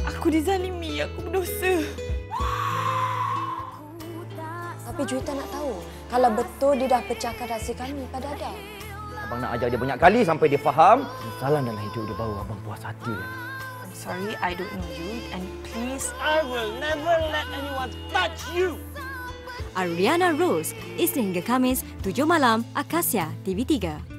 Aku dizalimi, aku berdosa. Tapi Juwita nak tahu, kalau betul dia dah pecahkan rahsia kami pada Adam. Abang nak ajar dia banyak kali sampai dia faham. Salah dalam hidup dia baru abang puas hati dia. I'm sorry, I don't know you. And please, I will never let anyone touch you. Ariana Rose, Isnin hingga Kamis, 7 malam, Akasya TV3.